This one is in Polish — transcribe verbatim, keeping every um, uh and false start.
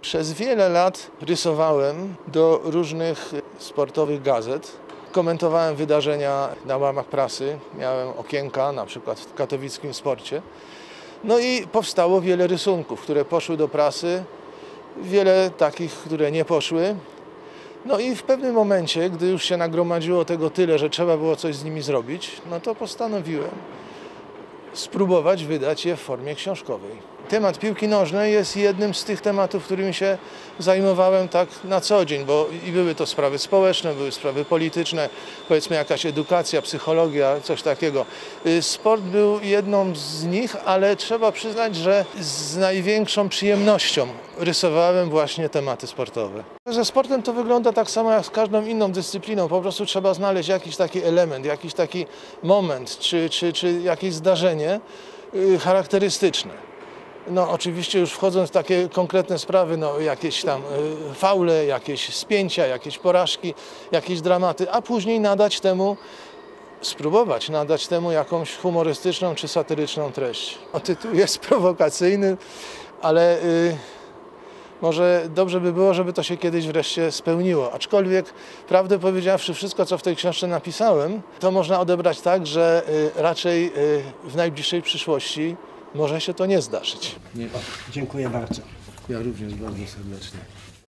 Przez wiele lat rysowałem do różnych sportowych gazet. Komentowałem wydarzenia na łamach prasy. Miałem okienka, na przykład w katowickim Sporcie. No i powstało wiele rysunków, które poszły do prasy. Wiele takich, które nie poszły. No i w pewnym momencie, gdy już się nagromadziło tego tyle, że trzeba było coś z nimi zrobić, no to postanowiłem spróbować wydać je w formie książkowej. Temat piłki nożnej jest jednym z tych tematów, którymi się zajmowałem tak na co dzień, bo i były to sprawy społeczne, były sprawy polityczne, powiedzmy jakaś edukacja, psychologia, coś takiego. Sport był jedną z nich, ale trzeba przyznać, że z największą przyjemnością rysowałem właśnie tematy sportowe. Ze sportem to wygląda tak samo jak z każdą inną dyscypliną, po prostu trzeba znaleźć jakiś taki element, jakiś taki moment, czy, czy, czy jakieś zdarzenie charakterystyczne. No oczywiście już wchodząc w takie konkretne sprawy, no jakieś tam y, faule, jakieś spięcia, jakieś porażki, jakieś dramaty, a później nadać temu, spróbować nadać temu jakąś humorystyczną czy satyryczną treść. O, tytuł jest prowokacyjny, ale y, może dobrze by było, żeby to się kiedyś wreszcie spełniło. Aczkolwiek, prawdę powiedziawszy, wszystko co w tej książce napisałem, to można odebrać tak, że y, raczej y, w najbliższej przyszłości może się to nie zdarzyć. Nie. O, dziękuję bardzo. Ja również bardzo serdecznie.